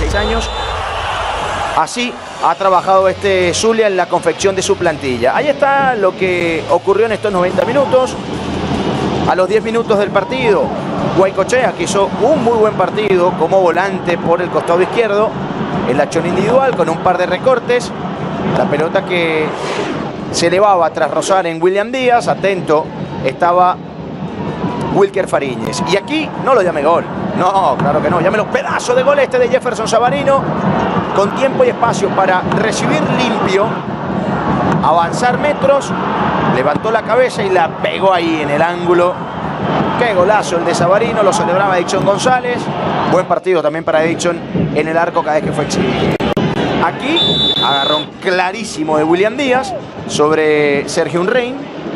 16 años. Así ha trabajado este Zulia en la confección de su plantilla. Ahí está lo que ocurrió en estos 90 minutos. A los 10 minutos del partido, Guaycochea, que hizo un muy buen partido como volante por el costado izquierdo, en la acción individual con un par de recortes. La pelota que se elevaba tras rozar en William Díaz. Atento estaba Wilker Fariñez. Y aquí no lo llame gol. No, claro que no. Llámelo pedazo de gol este de Jefferson Savarino. Con tiempo y espacio para recibir limpio, avanzar metros, levantó la cabeza y la pegó ahí en el ángulo. Qué golazo el de Savarino, lo celebraba Edson González. Buen partido también para Edson en el arco cada vez que fue exigido. Aquí agarrón clarísimo de William Díaz sobre Sergio Unrein.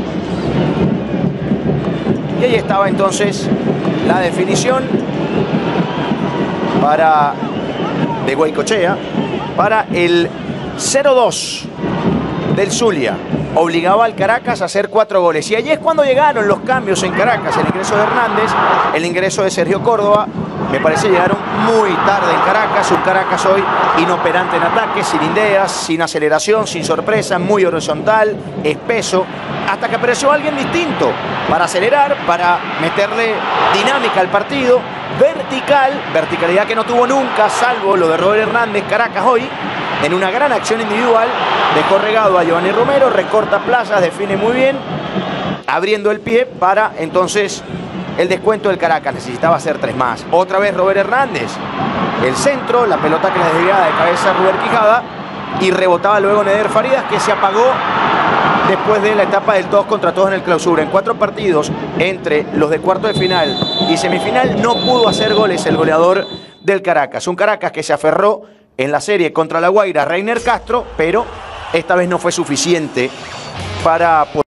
Y ahí estaba entonces la definición de Guaycochea para el 0-2 del Zulia. Obligaba al Caracas a hacer 4 goles. Y allí es cuando llegaron los cambios en Caracas. El ingreso de Hernández, el ingreso de Sergio Córdoba. Me parece llegaron muy tarde en Caracas. Un Caracas hoy inoperante en ataque, sin ideas, sin aceleración, sin sorpresa, muy horizontal, espeso. Hasta que apareció alguien distinto para acelerar, para meterle dinámica al partido. Verticalidad que no tuvo nunca, salvo lo de Robert Hernández. Caracas hoy, en una gran acción individual, dejó regado a Giovanni Romero, recorta plazas, define muy bien, abriendo el pie para entonces el descuento del Caracas. Necesitaba hacer 3 más. Otra vez Robert Hernández, el centro, la pelota que le desviaba de cabeza a Ruber Quijada y rebotaba luego Neder Faridas, que se apagó después de la etapa del todos contra todos en el Clausura. En 4 partidos entre los de cuarto de final y semifinal no pudo hacer goles el goleador del Caracas. Un Caracas que se aferró en la serie contra La Guaira, Reiner Castro, pero esta vez no fue suficiente para poder